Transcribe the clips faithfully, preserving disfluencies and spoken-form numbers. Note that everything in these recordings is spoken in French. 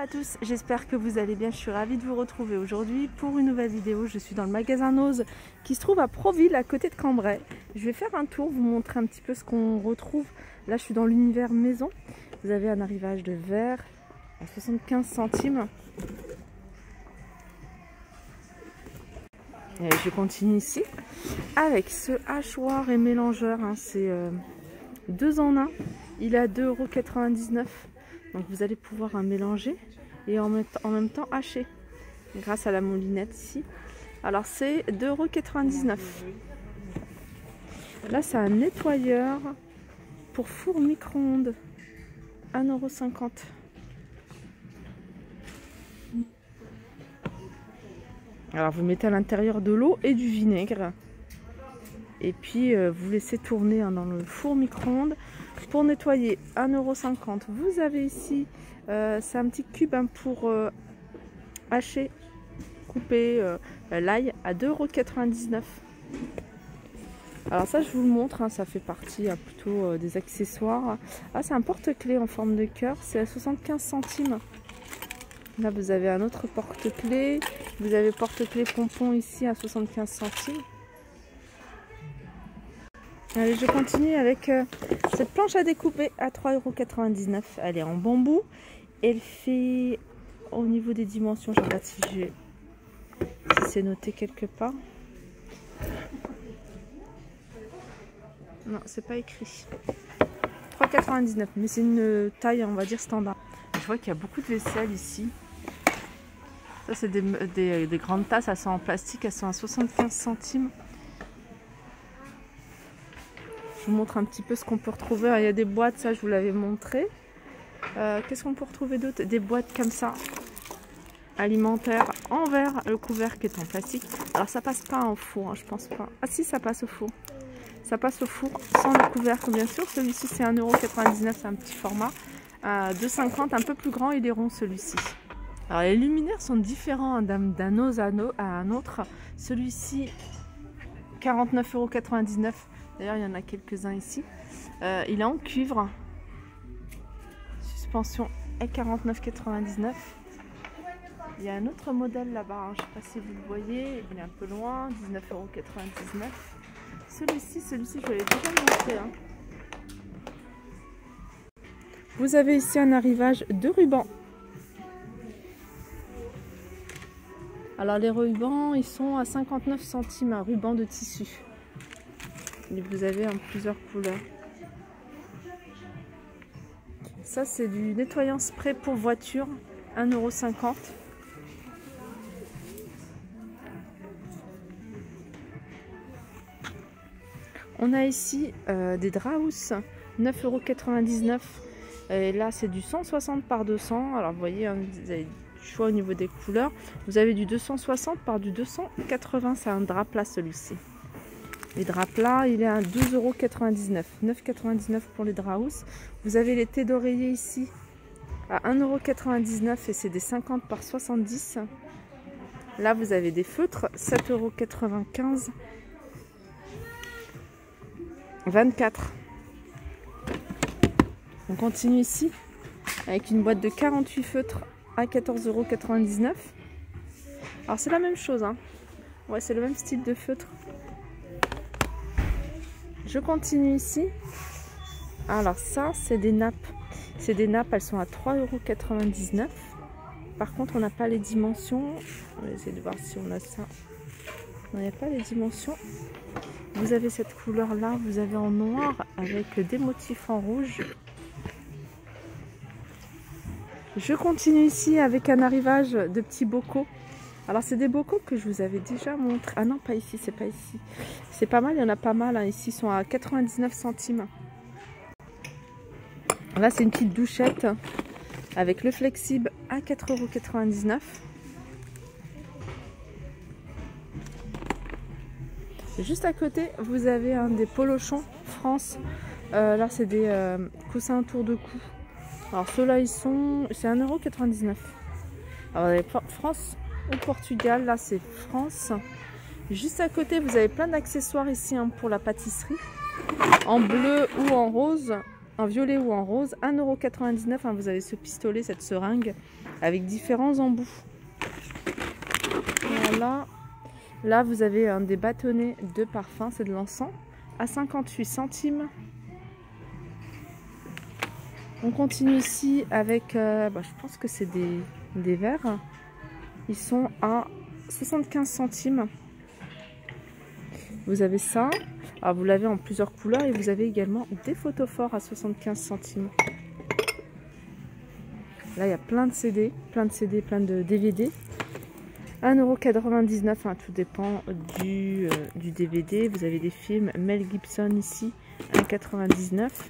à tous, j'espère que vous allez bien. Je suis ravie de vous retrouver aujourd'hui pour une nouvelle vidéo. Je suis dans le magasin Nose qui se trouve à Proville, à côté de Cambrai. Je vais faire un tour, vous montrer un petit peu ce qu'on retrouve. Là, je suis dans l'univers maison. Vous avez un arrivage de verre à soixante-quinze centimes. Et je continue ici avec ce hachoir et mélangeur. Hein, c'est euh, deux en un. Il est à deux euros quatre-vingt-dix-neuf. Donc vous allez pouvoir hein, mélanger et en même, en même temps hacher grâce à la moulinette ici. Alors c'est deux euros quatre-vingt-dix-neuf. Là c'est un nettoyeur pour four micro-ondes, un euro cinquante. Alors vous mettez à l'intérieur de l'eau et du vinaigre. Et puis euh, vous laissez tourner hein, dans le four micro-ondes. Pour nettoyer, un euro cinquante. Vous avez ici, euh, c'est un petit cube hein, pour euh, hacher, couper euh, l'ail à deux euros quatre-vingt-dix-neuf. Alors ça, je vous le montre, hein, ça fait partie hein, plutôt euh, des accessoires. Ah, c'est un porte-clés en forme de cœur, c'est à soixante-quinze centimes. Là, vous avez un autre porte-clés. Vous avez porte-clés pompon ici à soixante-quinze centimes. Allez, je continue avec euh, cette planche à découper à trois euros quatre-vingt-dix-neuf. Elle est en bambou. Elle fait, au niveau des dimensions, je regarde si, si c'est noté quelque part. Non, c'est pas écrit. trois euros quatre-vingt-dix-neuf, mais c'est une taille, on va dire, standard. Je vois qu'il y a beaucoup de vaisselle ici. Ça, c'est des, des, des grandes tasses, elles sont en plastique, elles sont à soixante-quinze centimes. Je vous montre un petit peu ce qu'on peut retrouver. Il y a des boîtes, ça je vous l'avais montré. Euh, Qu'est-ce qu'on peut retrouver d'autre? Des boîtes comme ça, alimentaires, en verre, le couvercle est en plastique. Alors ça passe pas au four, hein, je pense pas. Ah si, ça passe au four. Ça passe au four sans le couvercle, bien sûr. Celui-ci c'est un euro quatre-vingt-dix-neuf, c'est un petit format. Euh, deux euros cinquante, un peu plus grand, il est rond celui-ci. Alors les luminaires sont différents hein, d'un os à un autre. Celui-ci, quarante-neuf euros quatre-vingt-dix-neuf. D'ailleurs, il y en a quelques-uns ici. Euh, il est en cuivre. Suspension est quarante-neuf euros quatre-vingt-dix-neuf. Il y a un autre modèle là-bas. Hein. Je ne sais pas si vous le voyez. Il est un peu loin. dix-neuf euros quatre-vingt-dix-neuf. Celui-ci, celui-ci, je l'avais déjà montré. Hein. Vous avez ici un arrivage de rubans. Alors, les rubans, ils sont à cinquante-neuf centimes. Un ruban de tissu. Et vous avez en plusieurs couleurs. Ça c'est du nettoyant spray pour voiture, un euro cinquante. On a ici euh, des Draus, neuf euros quatre-vingt-dix-neuf. Et là c'est du cent soixante par deux cents. Alors vous voyez, hein, vous avez du choix au niveau des couleurs. Vous avez du deux cent soixante par du deux cent quatre-vingts. C'est un drap plat celui-ci. Les draps plats, il est à douze euros quatre-vingt-dix-neuf. neuf euros quatre-vingt-dix-neuf pour les Draus. Vous avez les thés d'oreiller ici à un euro quatre-vingt-dix-neuf et c'est des cinquante par soixante-dix. Là, vous avez des feutres, sept euros quatre-vingt-quinze. vingt-quatre. On continue ici avec une boîte de quarante-huit feutres à quatorze euros quatre-vingt-dix-neuf. Alors, c'est la même chose. Hein. Ouais, c'est le même style de feutre. Je continue ici. Alors ça, c'est des nappes. C'est des nappes, elles sont à trois euros quatre-vingt-dix-neuf. Par contre, on n'a pas les dimensions. On va essayer de voir si on a ça. On n'a pas les dimensions. Vous avez cette couleur-là. Vous avez en noir avec des motifs en rouge. Je continue ici avec un arrivage de petits bocaux. Alors c'est des bocaux que je vous avais déjà montré. Ah non, pas ici, c'est pas ici. C'est pas mal, il y en a pas mal. Hein. Ici, ils sont à quatre-vingt-dix-neuf centimes. Là, c'est une petite douchette avec le flexible à quatre euros quatre-vingt-dix-neuf. Juste à côté, vous avez un des polochons France. Euh, là, c'est des euh, coussins autour de cou. Alors ceux-là, ils sont... c'est un euro quatre-vingt-dix-neuf. Alors, vous avez France... au Portugal, là c'est France. Juste à côté, vous avez plein d'accessoires ici hein, pour la pâtisserie. En bleu ou en rose, en violet ou en rose, un euro quatre-vingt-dix-neuf. Hein, vous avez ce pistolet, cette seringue avec différents embouts. Voilà. Là, vous avez un des bâtonnets de parfum, c'est de l'encens, à cinquante-huit centimes. On continue ici avec, euh, bah, je pense que c'est des, des verres. Ils sont à soixante-quinze centimes. Vous avez ça. Alors, vous l'avez en plusieurs couleurs et vous avez également des photophores à soixante-quinze centimes. Là, il y a plein de C D, plein de C D, plein de D V D. un euro quatre-vingt-dix-neuf, hein, tout dépend du, euh, du D V D. Vous avez des films Mel Gibson ici, un euro quatre-vingt-dix-neuf.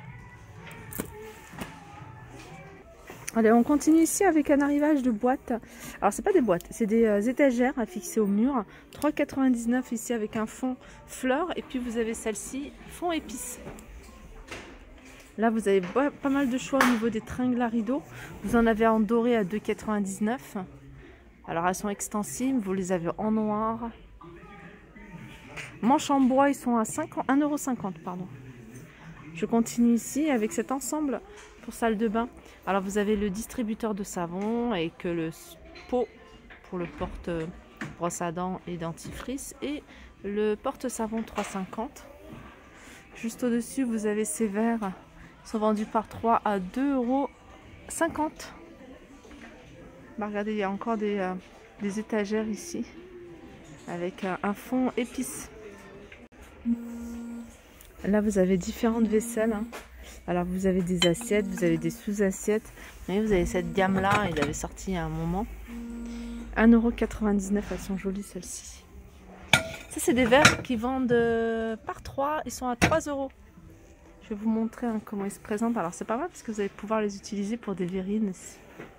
Allez, on continue ici avec un arrivage de boîtes. Alors, c'est pas des boîtes, c'est des euh, étagères à fixer au mur. trois euros quatre-vingt-dix-neuf ici avec un fond fleur. Et puis, vous avez celle-ci, fond épices. Là, vous avez pas mal de choix au niveau des tringles à rideaux. Vous en avez en doré à deux euros quatre-vingt-dix-neuf. Alors, elles sont extensibles. Vous les avez en noir. Manches en bois, ils sont à un euro cinquante, pardon. Je continue ici avec cet ensemble pour salle de bain. Alors, vous avez le distributeur de savon avec le pot pour le porte brosse à dents et dentifrice et le porte-savon trois euros cinquante. Juste au-dessus, vous avez ces verres. Ils sont vendus par trois à deux euros cinquante. Bah, regardez, il y a encore des, euh, des étagères ici avec euh, un fond épices. Là, vous avez différentes vaisselles. Hein. Alors, vous avez des assiettes, vous avez des sous-assiettes. Vous avez cette gamme-là, il avait sorti à un moment. un euro quatre-vingt-dix-neuf, elles sont jolies celles-ci. Ça, c'est des verres qui vendent euh, par trois. Ils sont à trois euros. Je vais vous montrer hein, comment ils se présentent. Alors, c'est pas mal parce que vous allez pouvoir les utiliser pour des verrines aussi.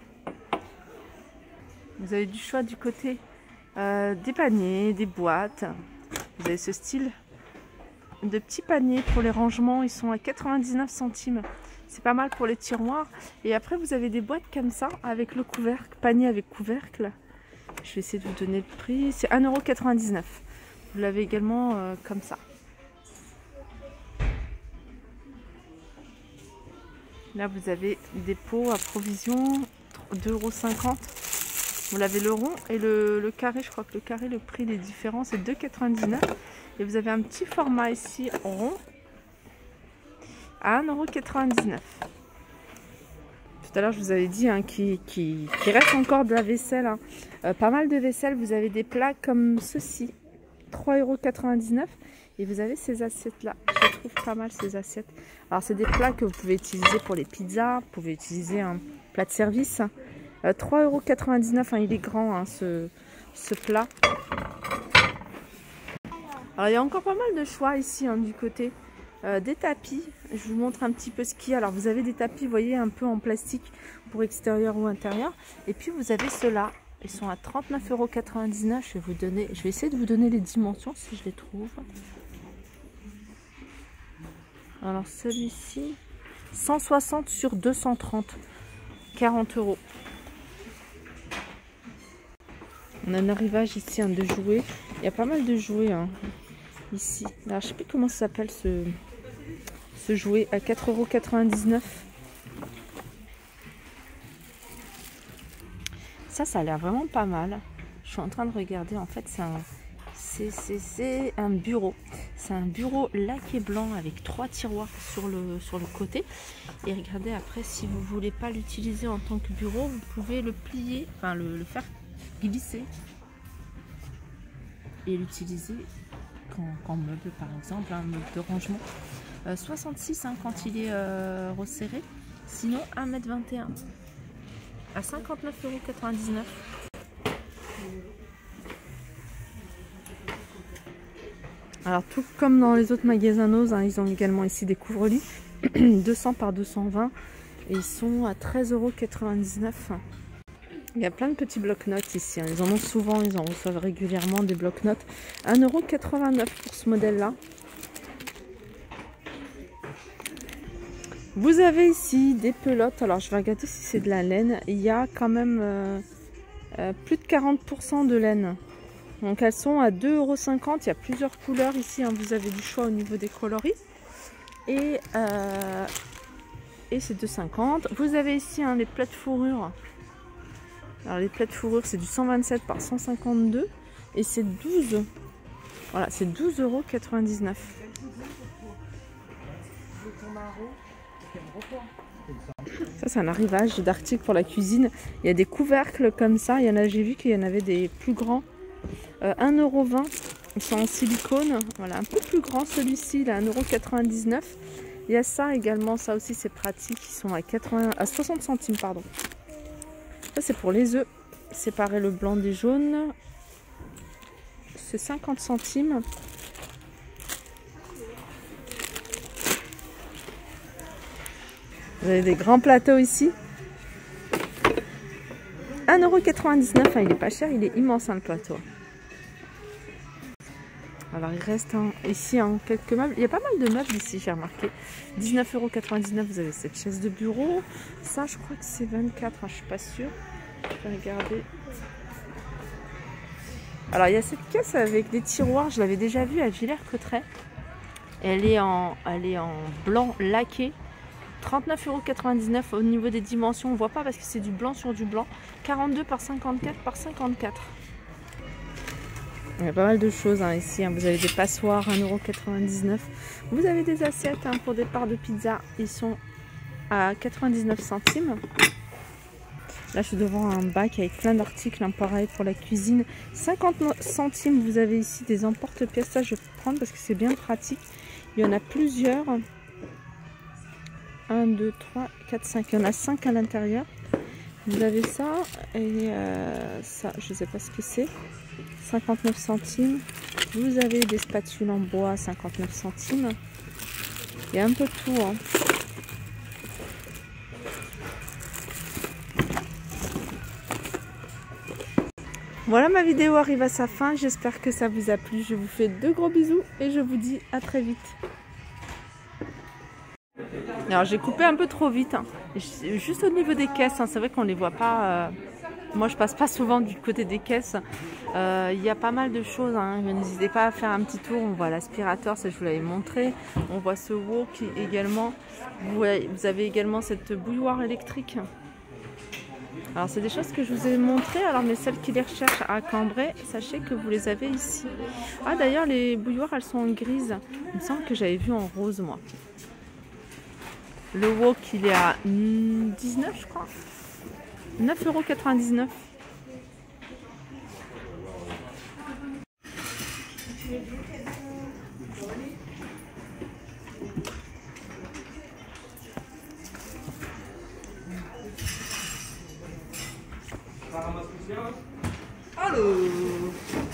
Vous avez du choix du côté euh, des paniers, des boîtes. Vous avez ce style de petits paniers pour les rangements. Ils sont à quatre-vingt-dix-neuf centimes. C'est pas mal pour les tiroirs. Et après, vous avez des boîtes comme ça avec le couvercle, panier avec couvercle. Je vais essayer de vous donner le prix. C'est un euro quatre-vingt-dix-neuf. Vous l'avez également euh, comme ça. Là, vous avez des pots à provision, deux euros cinquante. Vous l'avez le rond et le, le carré. Je crois que le carré, le prix est différent, c'est deux euros quatre-vingt-dix-neuf. Et vous avez un petit format ici rond à un euro quatre-vingt-dix-neuf. Tout à l'heure, je vous avais dit hein, qu'il qui, qui reste encore de la vaisselle. Hein. Euh, pas mal de vaisselle. Vous avez des plats comme ceci, trois euros quatre-vingt-dix-neuf. Et vous avez ces assiettes-là. Je trouve pas mal ces assiettes. Alors, c'est des plats que vous pouvez utiliser pour les pizzas. Vous pouvez utiliser un plat de service. Euh, trois euros quatre-vingt-dix-neuf. Hein, il est grand, hein, ce, ce plat. Alors, il y a encore pas mal de choix ici, hein, du côté euh, des tapis. Je vous montre un petit peu ce qu'il y a. Alors, vous avez des tapis, vous voyez, un peu en plastique pour extérieur ou intérieur. Et puis, vous avez ceux-là. Ils sont à trente-neuf euros quatre-vingt-dix-neuf. Je vais vous donner, je vais essayer de vous donner les dimensions si je les trouve. Alors celui-ci, cent soixante sur deux cent trente, quarante euros. On a un arrivage ici hein, de jouets. Il y a pas mal de jouets hein, ici. Alors, je ne sais plus comment ça s'appelle ce, ce jouet à quatre euros quatre-vingt-dix-neuf. Ça, ça a l'air vraiment pas mal. Je suis en train de regarder. En fait, c'est un... C'est un bureau. C'est un bureau laqué blanc avec trois tiroirs sur le, sur le côté. Et regardez après, si vous ne voulez pas l'utiliser en tant que bureau, vous pouvez le plier, enfin le, le faire glisser. Et l'utiliser comme meuble par exemple, un meuble de rangement. Euh, soixante-six hein, quand il est euh, resserré. Sinon un mètre vingt et un à cinquante-neuf euros quatre-vingt-dix-neuf. Alors tout comme dans les autres magasins Nose, hein, ils ont également ici des couvre-lits deux cents par deux cent vingt et ils sont à treize euros quatre-vingt-dix-neuf. Il y a plein de petits bloc-notes ici, hein. Ils en ont souvent, ils en reçoivent régulièrement des bloc-notes. un euro quatre-vingt-neuf pour ce modèle-là. Vous avez ici des pelotes, alors je vais regarder si c'est de la laine. Il y a quand même euh, euh, plus de quarante pour cent de laine. Donc elles sont à deux euros cinquante. Il y a plusieurs couleurs ici. Hein. Vous avez du choix au niveau des coloris. Et, euh, et c'est deux euros cinquante. Vous avez ici hein, les plaies de fourrure Alors les plaies de fourrure, c'est du cent vingt-sept par cent cinquante-deux et c'est douze. Voilà, c'est douze euros quatre-vingt-dix-neuf. Ça, c'est un arrivage d'articles pour la cuisine. Il y a des couvercles comme ça. Il y en a, j'ai vu qu'il y en avait des plus grands. Euh, un euro vingt. Ils sont en silicone. Voilà, un peu plus grand celui-ci. Il est un euro quatre-vingt-dix-neuf. Il y a ça également. Ça aussi, c'est pratique. Ils sont à, quatre-vingts, à soixante centimes. Pardon. Ça, c'est pour les œufs. Séparer le blanc des jaunes. C'est cinquante centimes. Vous avez des grands plateaux ici. un euro quatre-vingt-dix-neuf. Hein, il n'est pas cher, il est immense hein, le plateau. Alors il reste hein, ici hein, quelques meubles. Il y a pas mal de meubles ici, j'ai remarqué. dix-neuf euros quatre-vingt-dix-neuf, vous avez cette chaise de bureau. Ça, je crois que c'est vingt-quatre, hein, je suis pas sûre. Je vais regarder. Alors il y a cette caisse avec des tiroirs, je l'avais déjà vue à Villers-Cotterêts. Elle est en, elle est en blanc laqué. trente-neuf euros quatre-vingt-dix-neuf. Au niveau des dimensions, on ne voit pas parce que c'est du blanc sur du blanc. quarante-deux par cinquante-quatre par cinquante-quatre. Il y a pas mal de choses hein, ici. Hein. Vous avez des passoires, un euro quatre-vingt-dix-neuf. Vous avez des assiettes hein, pour des parts de pizza. Ils sont à quatre-vingt-dix-neuf centimes. Là, je suis devant un bac avec plein d'articles. Hein, pareil pour la cuisine. cinquante centimes. Vous avez ici des emporte-pièces. Ça, je vais prendre parce que c'est bien pratique. Il y en a plusieurs. un, deux, trois, quatre, cinq. Il y en a cinq à l'intérieur. Vous avez ça et euh, ça, je ne sais pas ce que c'est. cinquante-neuf centimes. Vous avez des spatules en bois, cinquante-neuf centimes. Il y a un peu de tout. Hein. Voilà, ma vidéo arrive à sa fin. J'espère que ça vous a plu. Je vous fais de gros bisous et je vous dis à très vite. Alors j'ai coupé un peu trop vite, hein. Juste au niveau des caisses, hein. C'est vrai qu'on ne les voit pas. Euh... Moi je passe pas souvent du côté des caisses. Euh, il y a pas mal de choses, hein. N'hésitez pas à faire un petit tour. On voit l'aspirateur, ça je vous l'avais montré. On voit ce wok également. Vous avez également cette bouilloire électrique. Alors c'est des choses que je vous ai montrées. Alors mais celles qui les recherchent à Cambrai, sachez que vous les avez ici. Ah d'ailleurs les bouilloires elles sont en grise. Il me semble que j'avais vu en rose moi. Le wok il est à dix-neuf je crois. neuf euros quatre-vingt-dix-neuf. Allô.